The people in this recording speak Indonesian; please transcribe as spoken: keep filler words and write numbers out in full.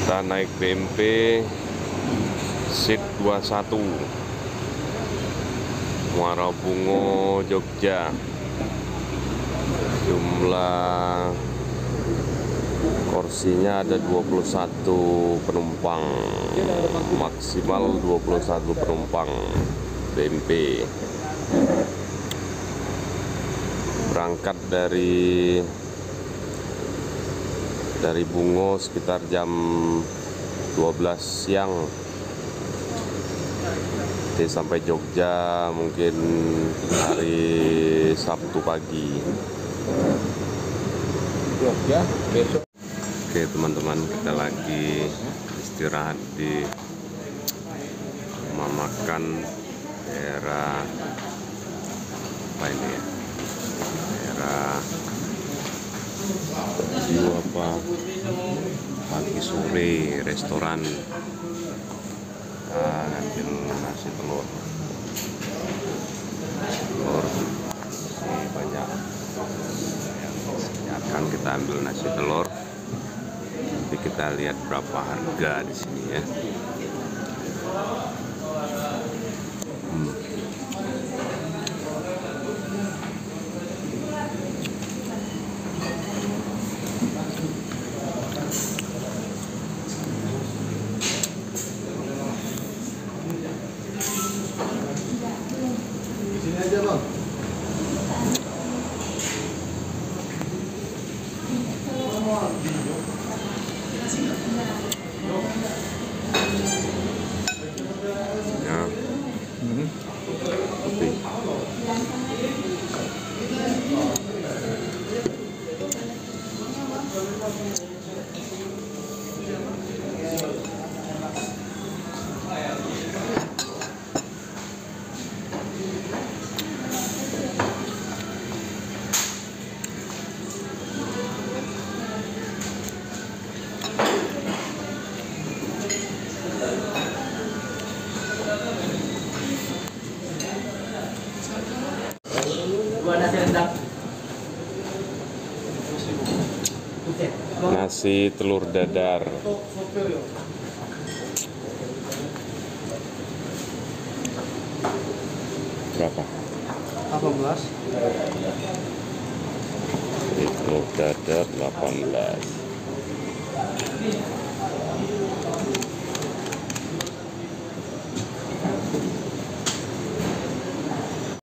Kita naik B M P Seat dua puluh satu Muara Bungo, Jogja. Jumlah kursinya ada dua puluh satu penumpang, maksimal dua puluh satu penumpang B M P. Berangkat dari dari Bungo sekitar jam dua belas siang. Nanti sampai Jogja mungkin hari Sabtu pagi. Jogja besok. Oke teman-teman, kita lagi istirahat di rumah makan daerah apa ini ya? Daerah View apa? Pagi sore restoran. Kita ngambil nasi telur. Telur masih banyak yang disediakan, kita ambil nasi telur. Nanti kita lihat berapa harga di sini ya. Hmm. Di sini aja bang. Ya. Hmm. Oke. Dua nasi rendang. Nasi telur dadar. Berapa? delapan belas. Telur dadar delapan belas.